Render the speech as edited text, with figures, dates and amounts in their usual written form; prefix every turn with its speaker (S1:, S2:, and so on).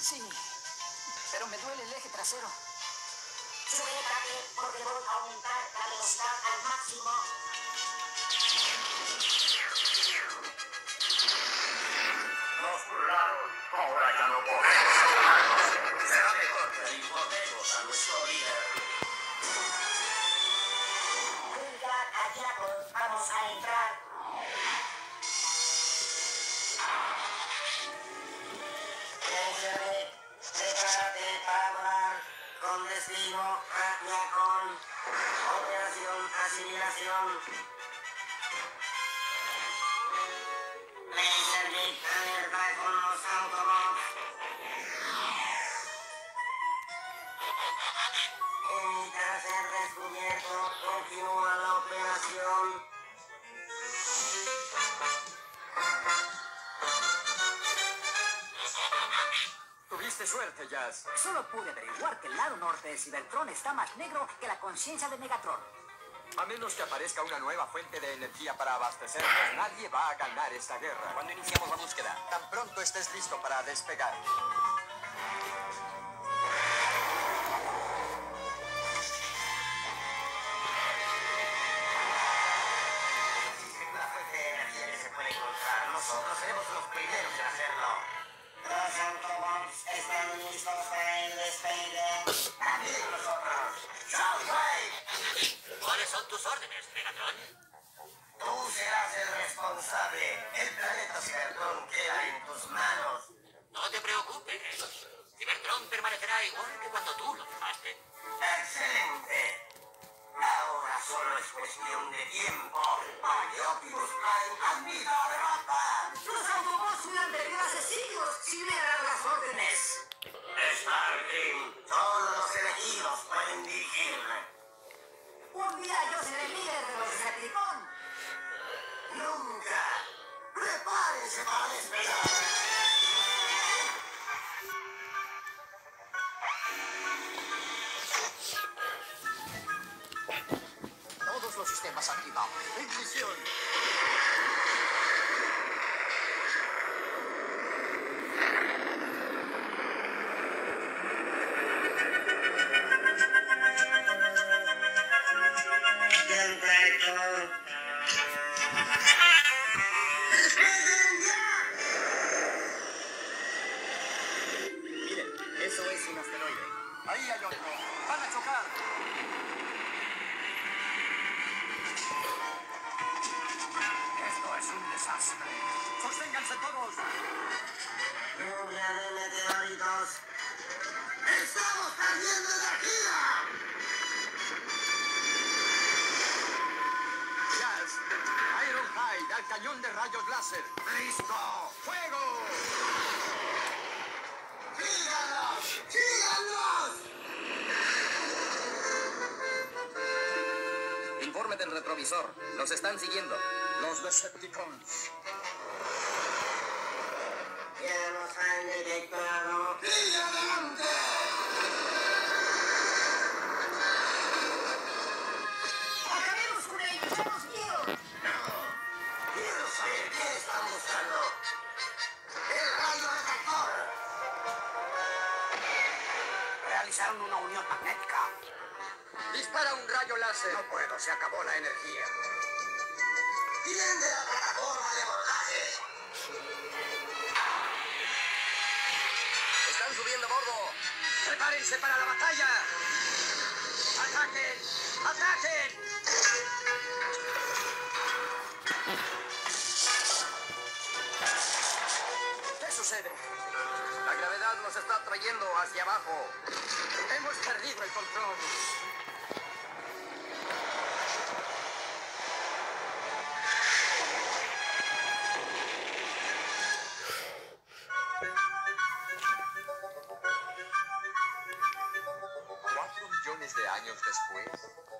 S1: Sí, pero me duele el eje trasero.
S2: Sujétate porque voy a aumentar la velocidad al máximo.
S3: Nos burlaron, ahora ya no podemos salvarnos. Será mejor que informemos a nuestro líder.
S2: Venga, aliados, vamos a entrar. Prepárate para volar con destino a Yakon. Operación Asimilación. Laserbeak alerta con los Autobots. Evita ser descubierto. Continúa la operación.
S4: Tuviste suerte, Jazz.
S1: Solo pude averiguar que el lado norte de Cybertron está más negro que la conciencia de Megatron.
S4: A menos que aparezca una nueva fuente de energía para abastecernos, nadie va a ganar esta guerra.
S5: ¿Cuándo iniciamos la búsqueda?
S4: Tan pronto estés listo para despegar.
S2: Existe una fuente de energía que se puede encontrar. Nosotros seremos los primeros en hacerlo. Los Autobots están listos para el despegue. También nosotros. ¡Soundwave!
S3: ¿Cuáles son tus órdenes, Megatron?
S2: Tú serás el responsable. El planeta Cybertron queda en tus manos.
S3: No te preocupes. Cybertron permanecerá igual que cuando tú lo dejaste.
S2: ¡Excelente! Ahora solo es cuestión de tiempo para que Optimus Prime admita la derrota. Los Autobots hubieran perdido hace siglos si hubieran dado las órdenes. Starscream, todos los elegidos pueden dirigirme. Un día yo seré líder de los Decepticons. Nunca. Prepárense para despegar.
S1: Todos los sistemas activados.
S4: ¡Ignición! Miren, eso es un asteroide. Ahí hay otro. ¡Van a chocar! Esto es un desastre. ¡Sosténganse todos!
S2: Lluvia de meteoritos. ¡Estamos perdiendo energía!
S4: Jazz, Ironhide al cañón de rayos láser.
S2: ¡Listo!
S4: ¡Fuego!
S2: ¡Síganos! ¡Síganos!
S5: Informe del retrovisor. Nos están siguiendo.
S4: Los Decepticons.
S2: Ya nos han detectado. ¡Y adelante! ¡Acabemos con ellos! ¡Hemos miedo! No. Quiero saber qué están buscando. ¡El rayo detector! Realizaron una unión magnética.
S4: Dispara un rayo láser.
S2: No puedo, se acabó la energía. ¡Tiren de la plataforma de abordaje!
S5: Están subiendo a bordo.
S4: ¡Prepárense para la batalla! ¡Ataquen! ¡Ataquen! ¿Qué sucede?
S5: La gravedad nos está trayendo hacia abajo.
S4: Hemos perdido el control. ¿4 millones de años después?